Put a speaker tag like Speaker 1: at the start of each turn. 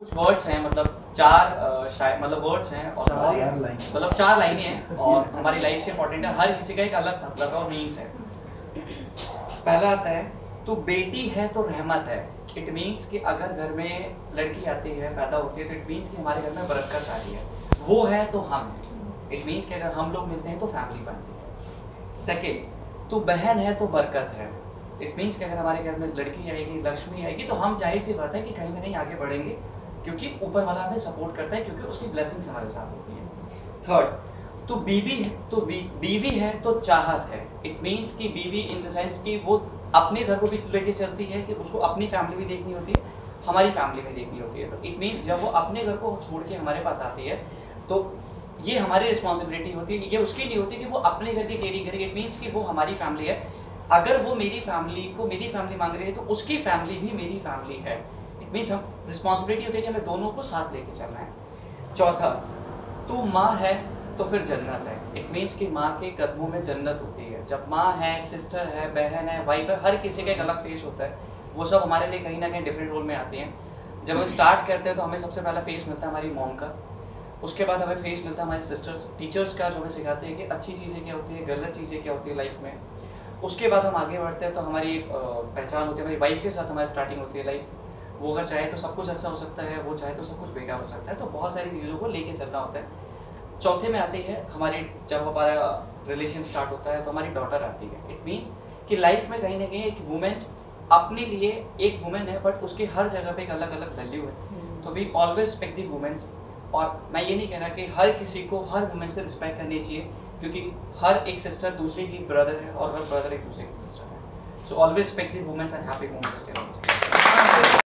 Speaker 1: कुछ वर्ड्स हैं, मतलब चार शायद मतलब वर्ड्स हैं और मतलब चार लाइनें हैं और हमारी लाइफ से इंपॉर्टेंट है। हर किसी का एक अलग मतलब है और मीन्स है। पहला आता है, तू बेटी है तो रहमत है। इट मीन्स कि अगर घर में लड़की आती है, पैदा होती है, तो इट मीन्स कि हमारे घर में बरकत आ रही है। वो है तो हम, इट मीन्स कि अगर हम लोग मिलते हैं तो फैमिली बनती है। सेकेंड, तू बहन है तो बरकत है। इट मीन्स कि अगर हमारे घर में लड़की आएगी, लक्ष्मी आएगी, तो हम जाहिर सी बात है कि कहीं ना कहीं आगे बढ़ेंगे, क्योंकि ऊपर वाला हमें सपोर्ट करता है, क्योंकि उसकी ब्लेसिंग्स हमारे साथ होती है। थर्ड, तो बीवी है तो बीवी है तो चाहत है। इट मीन्स कि बीवी इन द सेंस कि वो अपने घर को भी लेके चलती है, कि उसको अपनी फैमिली भी देखनी होती है, हमारी फैमिली भी देखनी होती है। तो इट मीन्स जब वो अपने घर को छोड़ के हमारे पास आती है, तो ये हमारी रिस्पॉन्सिबिलिटी होती है, ये उसकी नहीं होती कि वो अपने घर की केयरिंग करे। इट मीन्स कि वो हमारी फैमिली है। अगर वो मेरी फैमिली को मेरी फैमिली मांग रही है, तो उसकी फैमिली भी मेरी फैमिली है। इट मीन्स हम रिस्पॉन्सिबिलिटी होती है कि हमें दोनों को साथ लेके चलना है। चौथा, तू माँ है तो फिर जन्नत है। इट मीन्स कि माँ के कदमों में जन्नत होती है। जब माँ है, सिस्टर है, बहन है, वाइफ है, हर किसी का एक अलग फेस होता है। वो सब हमारे लिए कहीं ना कहीं डिफरेंट रोल में आती हैं। जब हम स्टार्ट करते हैं तो हमें सबसे पहला फेस मिलता है हमारी मॉम का। उसके बाद हमें फेस मिलता है हमारे सिस्टर्स, टीचर्स का, जो हमें सिखाते हैं कि अच्छी चीज़ें क्या होती है, गलत चीज़ें क्या होती है लाइफ में। उसके बाद हम आगे बढ़ते हैं तो हमारी पहचान होती है, हमारी वाइफ के साथ हमारी स्टार्टिंग होती है लाइफ। वो अगर चाहे तो सब कुछ अच्छा हो सकता है, वो चाहे तो सब कुछ बेकार हो सकता है। तो बहुत सारी चीज़ों को लेके चलना होता है। चौथे में आती है हमारी, जब हमारा रिलेशन स्टार्ट होता है तो हमारी डॉटर आती है। इट मीन्स कि लाइफ में कहीं ना कहीं एक वुमेन्स अपने लिए एक वुमेन है, बट उसके हर जगह पे एक अलग अलग वैल्यू है। तो we always respect the womens. और मैं ये नहीं कह रहा कि हर किसी को हर वुमेन्स का रिस्पेक्ट करनी चाहिए, क्योंकि हर एक सिस्टर दूसरे की ब्रदर है और हर ब्रदर एक दूसरे की सिस्टर है। So always respect the womens and happy women's day.